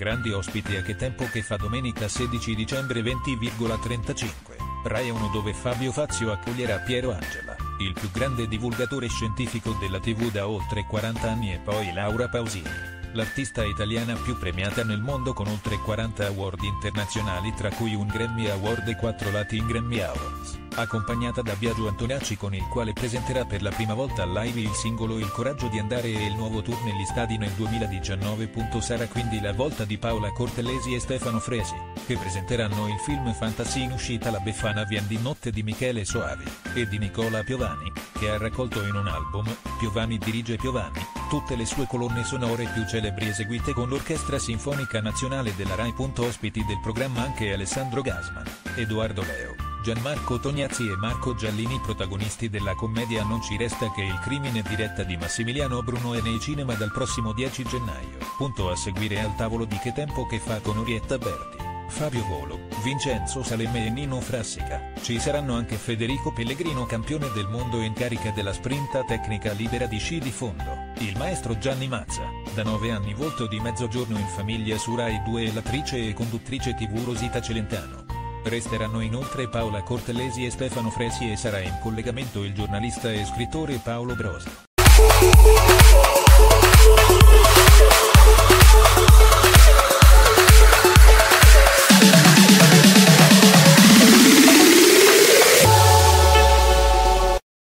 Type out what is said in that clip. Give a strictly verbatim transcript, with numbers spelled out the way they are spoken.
grandi ospiti a Che tempo che fa domenica sedici dicembre venti e trentacinque, Rai uno, dove Fabio Fazio accoglierà Piero Angela, il più grande divulgatore scientifico della tivù da oltre quaranta anni, e poi Laura Pausini, l'artista italiana più premiata nel mondo con oltre quaranta award internazionali, tra cui un Grammy Award e quattro Latin Grammy Awards, accompagnata da Biagio Antonacci, con il quale presenterà per la prima volta live il singolo Il coraggio di andare e il nuovo tour negli stadi nel duemiladiciannove. Sarà quindi la volta di Paola Cortellesi e Stefano Fresi, che presenteranno il film fantasy in uscita La Befana Vien di notte di Michele Soavi, e di Nicola Piovani, che ha raccolto in un album, Piovani dirige Piovani, tutte le sue colonne sonore più celebri, eseguite con l'Orchestra Sinfonica Nazionale della Rai. Ospiti del programma anche Alessandro Gasman, Edoardo Leo, Gianmarco Tognazzi e Marco Giallini, protagonisti della commedia Non ci resta che il crimine, diretta di Massimiliano Bruno, è nei cinema dal prossimo dieci gennaio. Punto a seguire al tavolo di Che tempo che fa con Orietta Berti, Fabio Volo, Vincenzo Salemme e Nino Frassica. Ci saranno anche Federico Pellegrino, campione del mondo in carica della sprinta tecnica libera di sci di fondo, il maestro Gianni Mazza, da nove anni volto di Mezzogiorno in famiglia su Rai due, e l'attrice e conduttrice tivù Rosita Celentano. Resteranno inoltre Paola Cortellesi e Stefano Fresi, e sarà in collegamento il giornalista e scrittore Paolo Brosa.